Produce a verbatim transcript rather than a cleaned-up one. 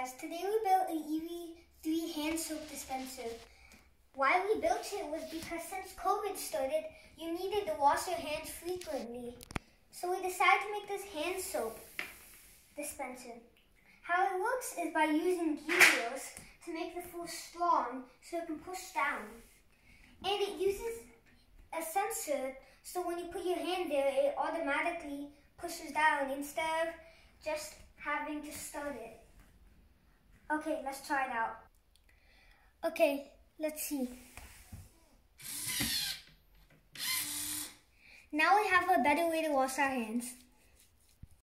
guys, today we built an E V three hand soap dispenser. Why we built it was because since COVID started, you needed to wash your hands frequently. So we decided to make this hand soap dispenser. How it works is by using gear wheels to make the full strong so it can push down. And it uses a sensor so when you put your hand there, it automatically pushes down instead of just having to start it. Okay, let's try it out. Okay, let's see. Now we have a better way to wash our hands.